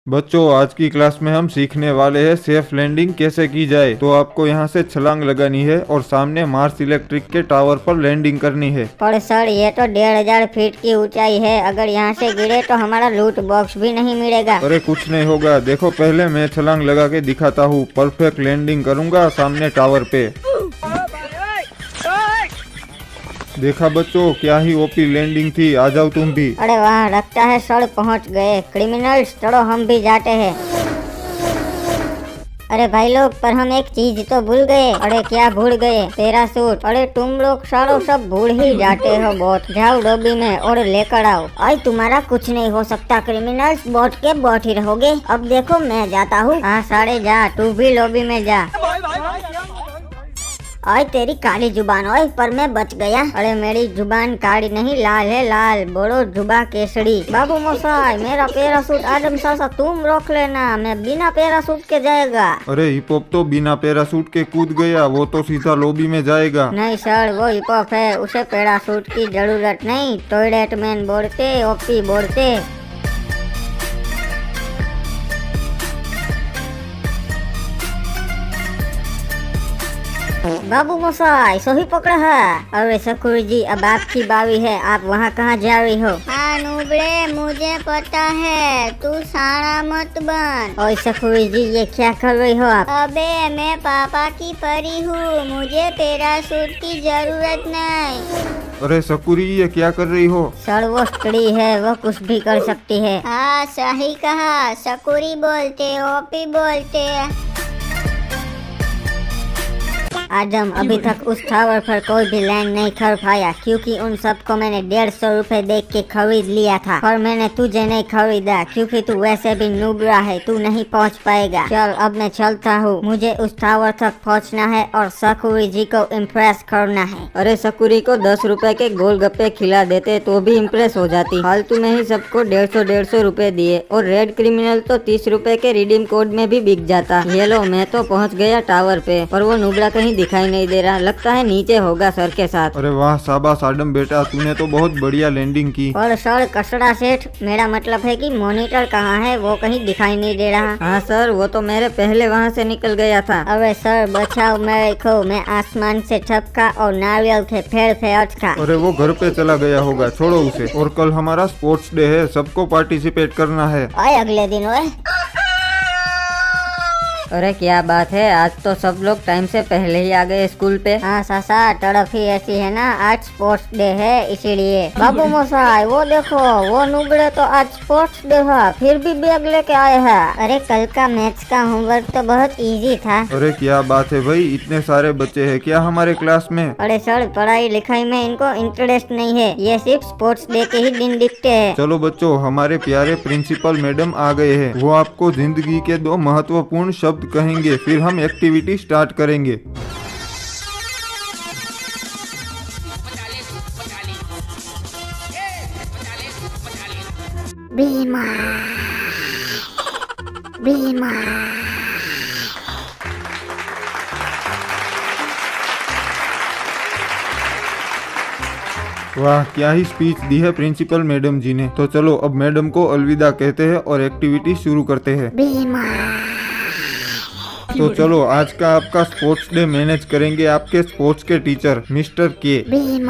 बच्चों, आज की क्लास में हम सीखने वाले हैं सेफ लैंडिंग कैसे की जाए। तो आपको यहाँ से छलांग लगानी है और सामने मार्स इलेक्ट्रिक के टावर पर लैंडिंग करनी है। पर सर, ये तो 1500 फीट की ऊंचाई है। अगर यहाँ से गिरे तो हमारा लूट बॉक्स भी नहीं मिलेगा। अरे कुछ नहीं होगा, देखो पहले मैं छलांग लगा के दिखाता हूँ। परफेक्ट लैंडिंग करूँगा सामने टावर पे। देखा बच्चों, क्या ही ओपी लैंडिंग थी। आ जाओ तुम भी। अरे वाह, लगता है सर पहुँच गए। क्रिमिनल्स, चलो हम भी जाते हैं। अरे भाई लोग, पर हम एक चीज तो भूल गए। अरे क्या भूल गए? पैराशूट। अरे तुम लोग सारो सब भूल ही जाते हो। बोट जाओ लॉबी में और लेकर आओ। आज तुम्हारा कुछ नहीं हो सकता क्रिमिनल्स, बोट के बोट ही रहोगे। अब देखो मैं जाता हूँ। हाँ सारे जा, तू भी लॉबी में जा। ओए तेरी काली जुबान, ओए पर मैं बच गया। अरे मेरी जुबान काली नहीं, लाल है लाल। बोलो जुबा केसरी। बाबू मोसाई, मेरा पैराशूट आदम सासा तुम रोक लेना, मैं बिना पैराशूट के जाएगा। अरे हिप हॉप तो बिना पैराशूट के कूद गया, वो तो सीधा लॉबी में जाएगा। नहीं सर, वो हिप हॉप है, उसे पैराशूट की जरूरत नहीं। टॉयलेट मैन बोलते, ओपी बोलते। बाबू मोसाई सही पकड़ा है। अरे सकुर जी, अब आपकी बारी है। आप वहाँ कहाँ जा रही हो? हाँ नूबड़े, मुझे पता है, तू सारा मत बन। ओए सकुर जी, ये क्या कर रही हो आप? अबे मैं पापा की परी हूँ, मुझे पैराशूट की जरूरत नहीं। अरे सकुरी, ये क्या कर रही हो? सर वो स्त्री है, वो कुछ भी कर सकती है। हाँ सही कहा, सकुरी बोलते, ओपी बोलते। आदम, अभी तक उस टावर पर कोई भी लैंड नहीं कर पाया, क्योंकि उन सबको मैंने 150 रुपए देख के खरीद लिया था। और मैंने तुझे नहीं खरीदा, क्योंकि तू वैसे भी नूबरा है, तू नहीं पहुंच पाएगा। चल अब मैं चलता हूँ, मुझे उस टावर तक पहुंचना है और सकुरी जी को इम्प्रेस करना है। अरे सकुरी को 10 रुपए के गोलगप्पे खिला देते तो भी इम्प्रेस हो जाती। फालतू में ही सबको 150 रुपए दिए। और रेड क्रिमिनल तो 30 रुपए के रिडीम कोड में भी बिक जाता। ये लो, मैं तो पहुँच गया टावर पे, पर वो नूबरा कहीं दिखाई नहीं दे रहा। लगता है नीचे होगा सर के साथ। अरे वाह शाबाश आदम बेटा, तूने तो बहुत बढ़िया लैंडिंग की। और सर कचड़ा सेठ, मेरा मतलब है कि मॉनिटर कहाँ है, वो कहीं दिखाई नहीं दे रहा। हाँ सर, वो तो मेरे पहले वहाँ से निकल गया था। अरे सर बचाओ मेरे को, मैं आसमान से छपका और नारियल के पेड़ पे अटका। अरे वो घर पे चला गया होगा, छोड़ो उसे। और कल हमारा स्पोर्ट्स डे है, सबको पार्टिसिपेट करना है। ओए अगले दिन ओए। अरे क्या बात है, आज तो सब लोग टाइम से पहले ही आ गए स्कूल पे। हाँ सासा, तड़फ ही ऐसी है ना, आज स्पोर्ट्स डे है इसीलिए। बाबू मोसाई वो देखो, वो नुबड़े तो आज स्पोर्ट्स डे है, फिर भी बैग लेके आए हैं। अरे कल का मैथ्स का होमवर्क तो बहुत इजी था। अरे क्या बात है भाई, इतने सारे बच्चे हैं क्या हमारे क्लास में? अरे सर, पढ़ाई लिखाई में इनको इंटरेस्ट नहीं है, ये सिर्फ स्पोर्ट्स डे के ही दिन दिखते हैं। चलो बच्चों, हमारे प्यारे प्रिंसिपल मैडम आ गए हैं। वो आपको जिंदगी के 2 महत्वपूर्ण शब्द कहेंगे, फिर हम एक्टिविटी स्टार्ट करेंगे। बीमार बीमार। वाह, क्या ही स्पीच दी है प्रिंसिपल मैडम जी ने। तो चलो अब मैडम को अलविदा कहते हैं और एक्टिविटी शुरू करते हैं। तो चलो, आज का आपका स्पोर्ट्स डे मैनेज करेंगे आपके स्पोर्ट्स के टीचर मिस्टर के।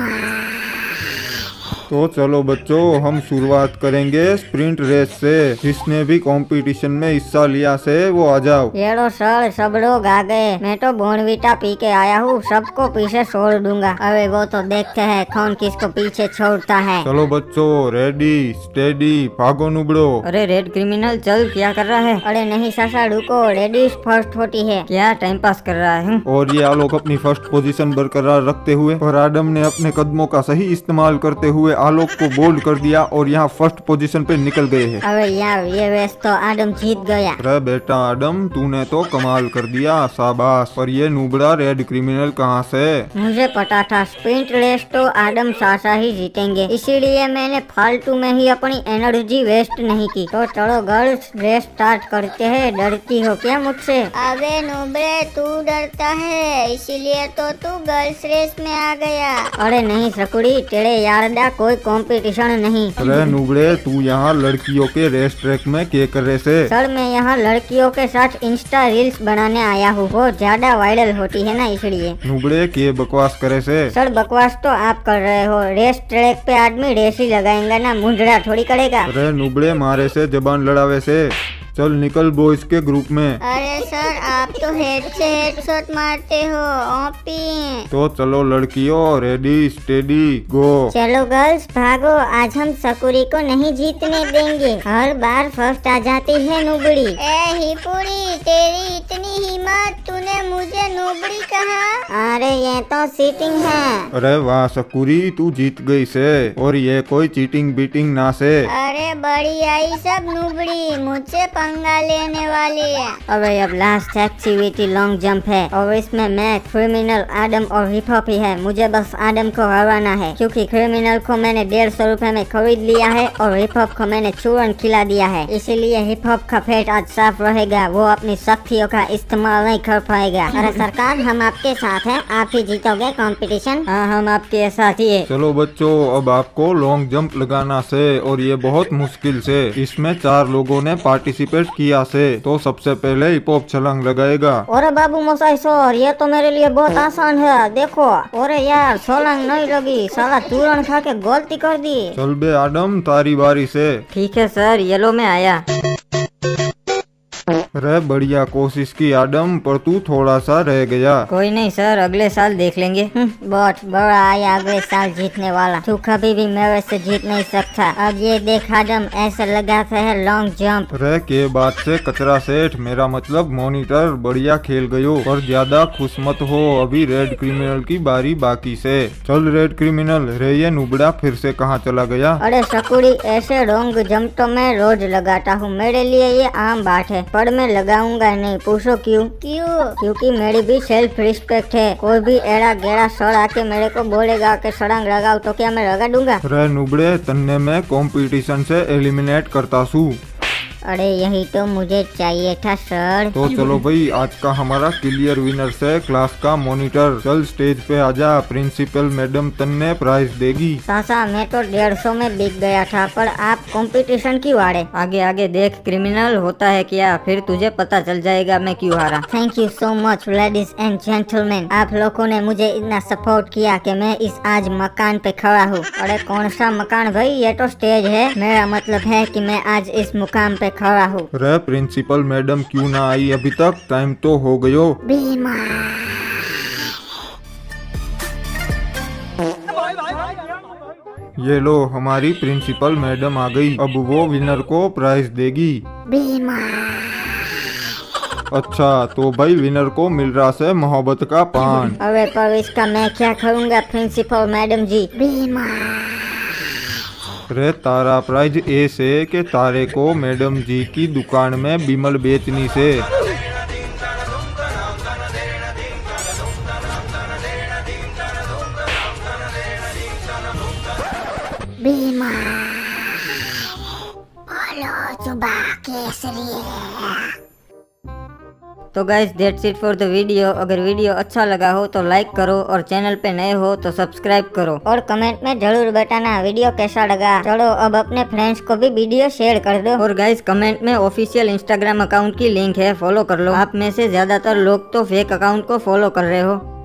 तो चलो बच्चों, हम शुरुआत करेंगे स्प्रिंट रेस से। जिसने भी कंपटीशन में हिस्सा लिया से वो आ जाओ। ये लो सर, सब लोग आ गए। मैं तो बोर्नविटा पी के आया हूँ, सबको पीछे छोड़ दूंगा। अरे वो तो देखते हैं कौन किसको पीछे छोड़ता है। चलो बच्चों, रेडी स्टेडी, भागो नुबड़ो। अरे रेड क्रिमिनल, चल क्या कर रहा है? अरे नहीं सासा, रुको, लेडीज फर्स्ट होती है। क्या टाइम पास कर रहा है? और ये आलोक अपनी फर्स्ट पोजीशन बरकरार रखते हुए और आदम ने अपने कदमों का सही इस्तेमाल करते हुए आलोक को बोल्ड कर दिया और यहाँ फर्स्ट पोजीशन पे निकल गए हैं। अरे यार, ये रेस तो आदम जीत गया। अरे बेटा आदम, तूने तो कमाल कर दिया, शाबाश। पर ये नुबड़ा रेड क्रिमिनल कहाँ से? मुझे पता था स्प्रिंट रेस तो आदम सासा ही जीतेंगे, इसीलिए मैंने फालतू में ही अपनी एनर्जी वेस्ट नहीं की। तो चलो गर्ल्स, रेस स्टार्ट करते हैं। डरती हो क्या मुझसे? अबे नुबड़े, तू डरता है, इसीलिए तो तू गर्ल्स रेस में आ गया। अरे नहीं सकुड़ी, तेरे यारदा कोई कोई कंपटीशन नहीं। अरे नुबड़े, तू यहाँ लड़कियों के रेस ट्रैक में क्या कर रहे से? सर मैं यहाँ लड़कियों के साथ इंस्टा रील्स बनाने आया हूँ, वो ज्यादा वायरल होती है ना इसलिए। नुबड़े के बकवास करे से? सर बकवास तो आप कर रहे हो, रेस ट्रैक पे आदमी रेस ही लगाएंगा ना, मुंडरा थोड़ी करेगा। अरे नुबड़े, मारे से जबान लड़ावे से। चल निकल बॉयज के ग्रुप में। अरे सर आप तो हेड से हेडशॉट मारते हो, ओपी। तो चलो लड़कियों, रेडी स्टेडी गो। चलो गर्ल्स भागो, आज हम सकुरी को नहीं जीतने देंगे, हर बार फर्स्ट आ जाती है नुबड़ी। ए हिपुड़ी, तेरी इतनी हिम्मत, तूने मुझे नुबड़ी कहा? अरे ये तो चीटिंग है। अरे वाह सकुरी, तू जीत गई से, और ये कोई चीटिंग बीटिंग ना से। अरे बड़ी आई सब नुबड़ी, मुझसे पंगा लेने वाली है। अरे अब लास्ट एक्टिविटी लॉन्ग जंप है और इसमें मैं, क्रिमिनल, आदम और हिप हॉप ही है। मुझे बस आदम को हराना है क्योंकि क्रिमिनल को मैंने 150 रुपए में खरीद लिया है और हिप हॉप को मैंने चूरन खिला दिया है, इसीलिए हिप हॉप का पेट आज साफ रहेगा, वो अपनी शक्तियों का इस्तेमाल नहीं कर पाएगा। अरे सरकार हम आपके साथ हैं, आप ही जीतोगे कंपटीशन। हाँ हम आपके साथ ही है। चलो बच्चों, अब आपको लॉन्ग जंप लगाना से, और ये बहुत मुश्किल से। इसमें 4 लोगों ने पार्टिसिपेट किया से, तो सबसे पहले हिप हॉप छलांग लगाएगा। अरे बाबू मोसाई सर, ये तो मेरे लिए बहुत आसान है, देखो। अरे यार छलांग नहीं लगी, साला चूरन खा के गलती कर दी। चल बे आदम, तारी बारी से। ठीक है सर, येलो में आया। अरे बढ़िया कोशिश की आदम, पर तू थोड़ा सा रह गया। कोई नहीं सर, अगले साल देख लेंगे। बहुत बड़ा आया अगले साल जीतने वाला, तू कभी भी मेरे से जीत नहीं सकता। अब ये देख आदम, ऐसे लगाता है लॉन्ग जंप। अरे के बात से कचरा सेठ, मेरा मतलब मॉनिटर, बढ़िया खेल गयो, पर ज्यादा खुश मत हो, अभी रेड क्रिमिनल की बारी बाकी से। चल रेड क्रिमिनल, रे ये नुबड़ा फिर से कहाँ चला गया? अरे सकुड़ी, ऐसे लॉन्ग जंप तो मैं रोज लगाता हूँ, मेरे लिए ये आम बात है, पर मैं लगाऊंगा नहीं। पूछो क्यों? क्योंकि मेरी भी सेल्फ रिस्पेक्ट है। कोई भी एड़ा गेड़ा सड़ आके मेरे को बोलेगा कि सड़ंग लगाओ, तो क्या मैं लगा दूंगा? अरे नुबड़े, तन्ने में कंपटीशन से एलिमिनेट करता सू। अरे यही तो मुझे चाहिए था सर। तो चलो भाई, आज का हमारा क्लियर विनर से क्लास का मॉनिटर। चल स्टेज पे आजा, प्रिंसिपल मैडम तन्ने प्राइज देगी। सासा मैं तो 150 में बिक गया था, पर आप कंपटीशन क्यों हारे? आगे आगे देख क्रिमिनल, होता है क्या, फिर तुझे पता चल जाएगा मैं क्यों हारा। Thank you so much ladies and gentleman, आप लोगों ने मुझे इतना सपोर्ट किया कि मैं इस आज मकान पे खड़ा हूँ। अरे कौन सा मकान भाई, ये तो स्टेज है, मेरा मतलब है कि मैं आज इस मुकाम पे खड़ा हूँ। अरे प्रिंसिपल मैडम क्यों ना आई अभी तक, टाइम तो हो गयो। ये लो, हमारी प्रिंसिपल मैडम आ गई, अब वो विनर को प्राइज देगी। अच्छा तो भाई विनर को मिल रहा है मोहब्बत का पान। अरे पर इसका मैं क्या करूँगा प्रिंसिपल मैडम जी? अरे तारा प्राइज ए से के तारे को मैडम जी की दुकान में बिमल बेचनी से। तो guys that's it for the video. अगर वीडियो अच्छा लगा हो तो लाइक करो और चैनल पे नए हो तो सब्सक्राइब करो और कमेंट में जरूर बताना वीडियो कैसा लगा। चलो अब अपने फ्रेंड्स को भी वीडियो शेयर कर दो। और गाइस कमेंट में ऑफिशियल इंस्टाग्राम अकाउंट की लिंक है, फॉलो कर लो। आप में से ज्यादातर लोग तो फेक अकाउंट को फॉलो कर रहे हो।